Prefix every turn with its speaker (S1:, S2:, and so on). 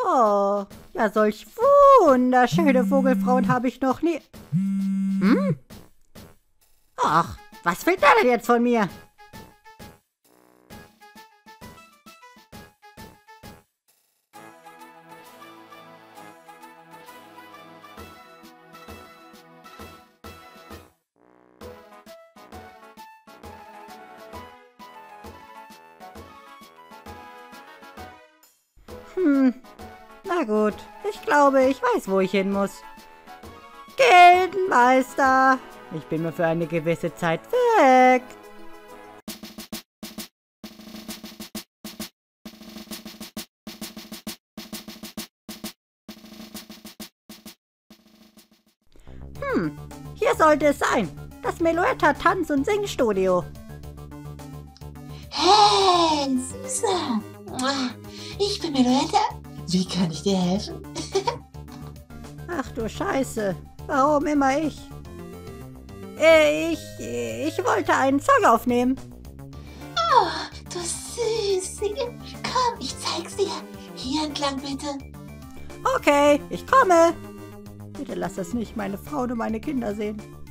S1: Oh, ja, solch wunderschöne Vogelfrauen habe ich noch nie... Hm? Ach, was will der denn jetzt von mir? Na gut, ich glaube, ich weiß, wo ich hin muss. Gildenmeister, ich bin mir für eine gewisse Zeit weg. Hier sollte es sein. Das Meloetta Tanz- und Singstudio.
S2: Hey, Süßer! Ich bin Meloetta. Wie kann ich dir helfen?
S1: Ach du Scheiße, warum immer ich? Ich wollte einen Song aufnehmen.
S2: Oh, du Süßi. Komm, ich zeig's dir. Hier entlang, bitte.
S1: Okay, ich komme. Bitte lass das nicht meine Frau und meine Kinder sehen.